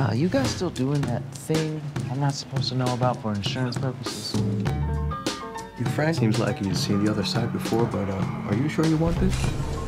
You guys still doing that thing I'm not supposed to know about for insurance purposes? Your friend seems like he's seen the other side before, but are you sure you want this?